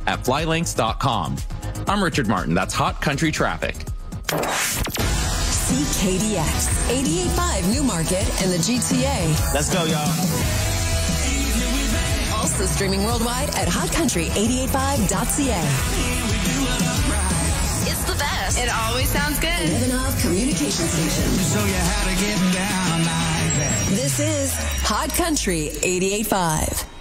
at flylinks.com. I'm Richard Martin. That's Hot Country Traffic. CKDX 88.5 Newmarket and the GTA. Let's go, y'all. Also streaming worldwide at hotcountry885.ca. It's the best. It always sounds good. Lebanon Communication Station. Show you how to get down like that. This is Hot Country 88.5.